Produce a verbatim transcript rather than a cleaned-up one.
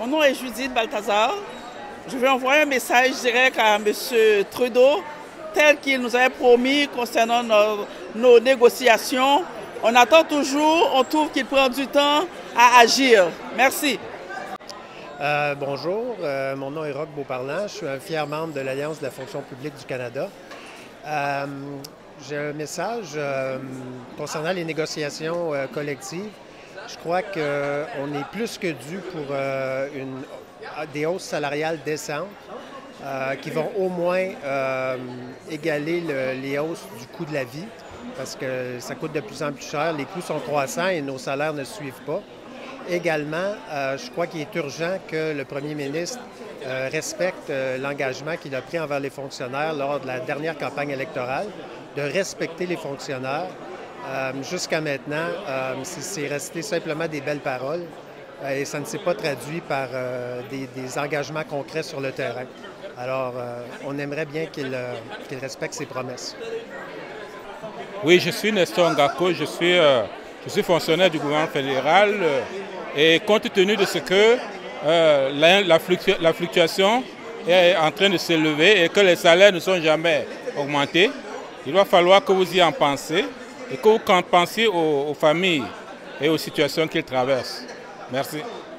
Mon nom est Judith Balthazar. Je vais envoyer un message direct à M. Trudeau, tel qu'il nous avait promis concernant nos, nos négociations. On attend toujours, on trouve qu'il prend du temps à agir. Merci. Euh, bonjour, euh, mon nom est Roch Beauparlant. Je suis un fier membre de l'Alliance de la fonction publique du Canada. Euh, J'ai un message euh, concernant les négociations euh, collectives. Je crois qu'on est plus que dû pour euh, une, des hausses salariales décentes euh, qui vont au moins euh, égaler le, les hausses du coût de la vie parce que ça coûte de plus en plus cher. Les coûts sont croissants et nos salaires ne suivent pas. Également, euh, je crois qu'il est urgent que le premier ministre euh, respecte euh, l'engagement qu'il a pris envers les fonctionnaires lors de la dernière campagne électorale, de respecter les fonctionnaires. Euh, Jusqu'à maintenant, euh, c'est resté simplement des belles paroles euh, et ça ne s'est pas traduit par euh, des, des engagements concrets sur le terrain. Alors, euh, on aimerait bien qu'il euh, qu'il respecte ses promesses. Oui, je suis Nestor Ngako, je suis, euh, je suis fonctionnaire du gouvernement fédéral euh, et compte tenu de ce que euh, la, la, fluctu la fluctuation est en train de s'élever et que les salaires ne sont jamais augmentés, il va falloir que vous y en pensez et que vous pensiez aux, aux familles et aux situations qu'ils traversent. Merci.